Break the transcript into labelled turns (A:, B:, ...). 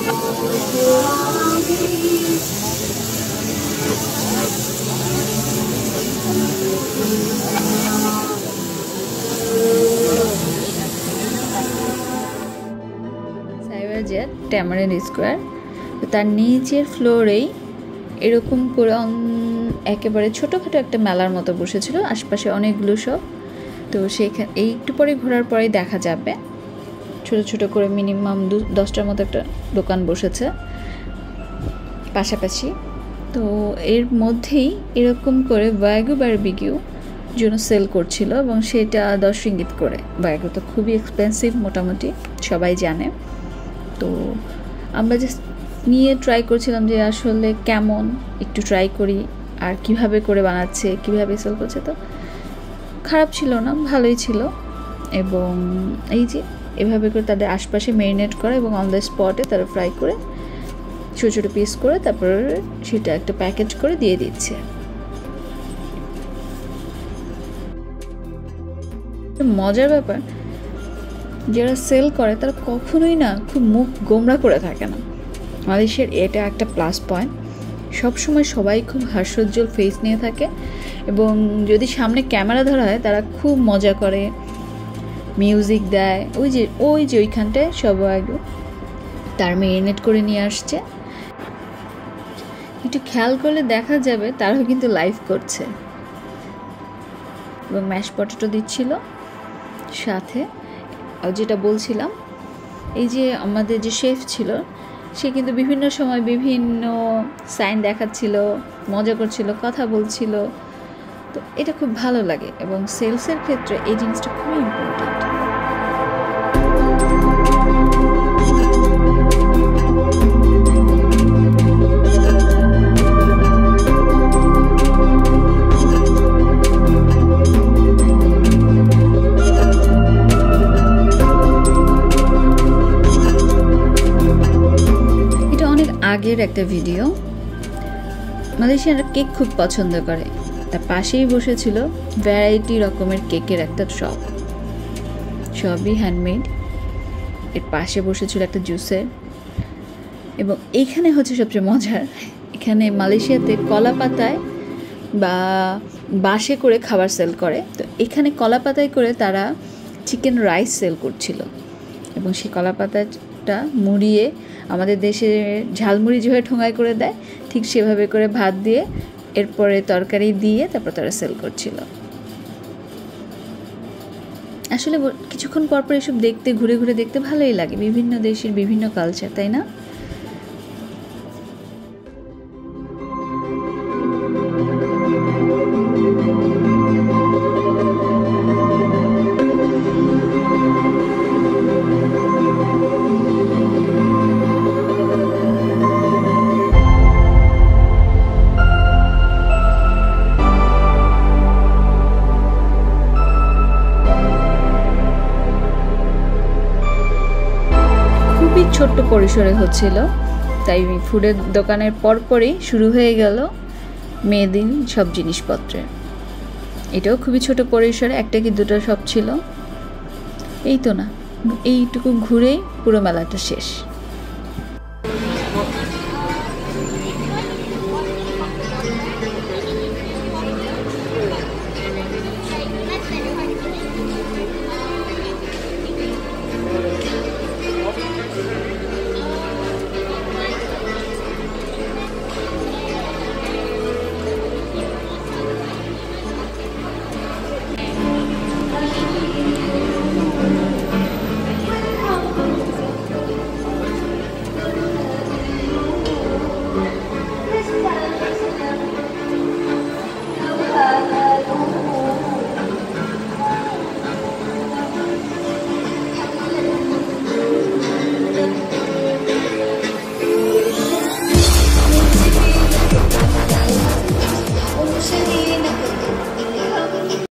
A: সাইবারজায়া tamarind square, তো তার নিচের ফ্লোরেই এরকম করে একেবারে ছোটোখাটো একটা মেলার মতো বসেছিল, আশপাশে অনেকগুলো সব। তো সেখানে এই একটু পরে ঘোরার পরেই দেখা যাবে ছোট ছোট করে মিনিমাম 10টার মতো একটা দোকান বসেছে পাশাপাশি। তো এর মধ্যেই এরকম করে ওয়াগু বারবিকিউ জন্য সেল করছিল, এবং সেটা 10 রিঙ্গিত করে। ওয়াগু তো খুবই এক্সপেন্সিভ, মোটামুটি সবাই জানে। তো আমরা জাস্ট নিয়ে ট্রাই করছিলাম যে আসলে কেমন, একটু ট্রাই করি আর কিভাবে করে বানাচ্ছে, কিভাবে সেল করছে। তো খারাপ ছিল না, ভালোই ছিল। এবং এই যে এভাবে করে তাদের আশপাশে ম্যারিনেট করে এবং অন দ্য স্পটে তারা ফ্রাই করে ছোটো ছোটো পিস করে তারপর সেটা একটা প্যাকেজ করে দিয়ে দিচ্ছে। মজার ব্যাপার, যারা সেল করে তারা কখনোই না খুব মুখ গোমরা করে থাকে না। মালয়েশিয়ার এটা একটা প্লাস পয়েন্ট, সবসময় সবাই খুব হাস্যোজ্জ্বল ফেস নিয়ে থাকে, এবং যদি সামনে ক্যামেরা ধরা হয় তারা খুব মজা করে, মিউজিক দেয়। ওই যে ওইখানটায় সবাই একটু তার ম্যারিনেট করে নিয়ে আসছে, একটু খেয়াল করলে দেখা যাবে তারাও কিন্তু লাইভ করছে। এবং ম্যাশ পটেটো দিচ্ছিল সাথে। যেটা বলছিলাম, এই যে আমাদের যে শেফ ছিল সে কিন্তু বিভিন্ন সময় বিভিন্ন সাইন দেখাচ্ছিল, মজা করছিল, কথা বলছিল। তো এটা খুব ভালো লাগে, এবং সেলসের ক্ষেত্রে এই জিনিসটা খুবই ইম্পর্টেন্ট। আগের একটা ভিডিও। মালয়েশিয়ানরা কেক খুব পছন্দ করে, তার পাশেই বসেছিল ভ্যারাইটি রকমের কেকের একটা শপ, সবই হ্যান্ডমেড। এর পাশে বসেছিল একটা জুসের। এবং এইখানে হচ্ছে সবচেয়ে মজার, এখানে মালয়েশিয়াতে কলা পাতায় বা বাঁশে করে খাবার সেল করে। তো এখানে কলা পাতায় করে তারা চিকেন রাইস সেল করছিল, এবং সেই কলা পাতাটা মুড়িয়ে আমাদের দেশে ঝালমুড়ি যেভাবে ঠোঙায় করে দেয় ঠিক সেভাবে করে ভাত দিয়ে এরপরে তরকারি দিয়ে তারপর তারা সেল করছিল। আসলে কিছুক্ষণ পরপর এসব দেখতে, ঘুরে ঘুরে দেখতে ভালোই লাগে, বিভিন্ন দেশের বিভিন্ন কালচার, তাই না? ছোট্ট পরিসরে হচ্ছিল, তাই ফুডের দোকানের পরপরই শুরু হয়ে গেল মেয়েদিন সব জিনিসপত্রে। এটাও খুবই ছোট পরিসরে, একটা কি দুটো সব ছিল। এই তো না, এইটুকু ঘুরেই পুরো মেলাটা শেষ।